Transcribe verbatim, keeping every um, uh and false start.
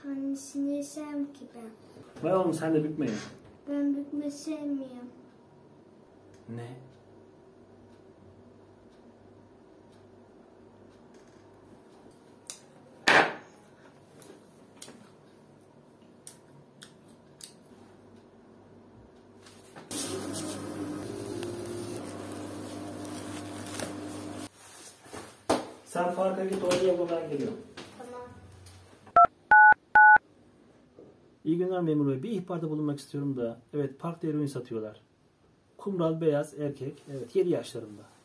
Hangisini yesem ki ben? Vay oğlum sen de bükme ya. Ben bükme sevmiyorum. Ne? Sen parka git, oraya yap, ben geliyorum. Tamam. İyi günler memur bey. Bir ihbarda bulunmak istiyorum da. Evet, parkta eroin satıyorlar. Kumral, beyaz, erkek. Evet, yedi yaşlarında.